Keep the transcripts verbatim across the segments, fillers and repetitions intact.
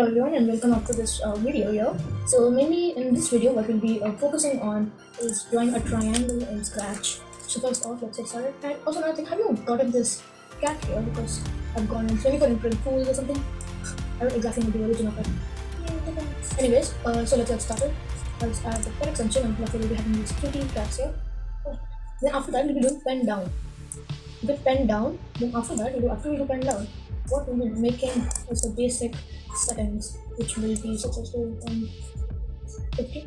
Hello everyone and welcome up to this uh, video here. So mainly in this video what we'll be uh, focusing on is drawing a triangle in Scratch. So first off, let's get started. And also another thing, have you gotten this cat here? Because I've gone in semi in print pools or something. I don't exactly know the origin of it. Anyways, uh, so let's get started. Let's add the pen extension and luckily we'll be having these cutie cats here. Oh. Then after that we'll be doing pen down. With pen down, then after that we'll do after we do pen down. What we'll be making is the basic settings, which will be successful on fifty.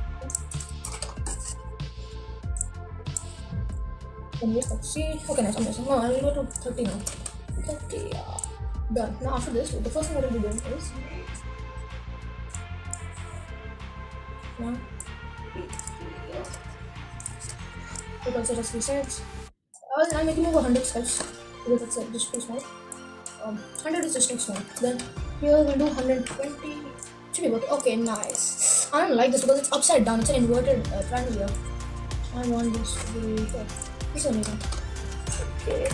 Anyways, let's see. Okay, nice. I'm missing. No, I'll go to thirty now. thirty. Uh, done. Now, after this, the first thing that we'll be doing is. Now, because it has three sides. I'll, I'll make it over one hundred steps because that's uh, just too small. Um, one hundred is just too small. Then here we'll do one hundred twenty. Should be working. Okay, nice. I don't like this because it's upside down. It's an inverted uh, triangle here. I want this to be good. This is amazing. Okay.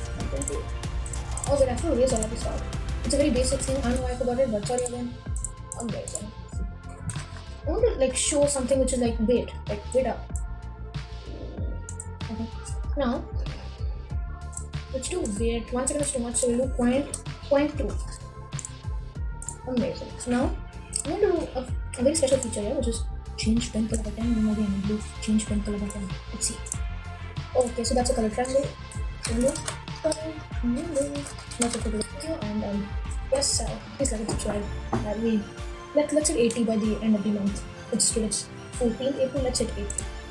Oh wait, I have to erase all of this stuff. It's a very basic thing. I don't know why I forgot it, but sorry again. Amazing. I want to like show something which is like weight, like weight up. Okay. Now. Let's do weight. One second is too much, so we'll do point, point two. Amazing. So now, I'm going to do a, a very special feature here, which is change pen color button. Then again, we'll do change pen color button. Let's see. Okay, so that's a color triangle. So we'll do Let's put the video and um, yes, uh, please like and subscribe. Uh, we let let's hit eighty by the end of the month. Let's do it. fourteenth April. Let's hit eighty.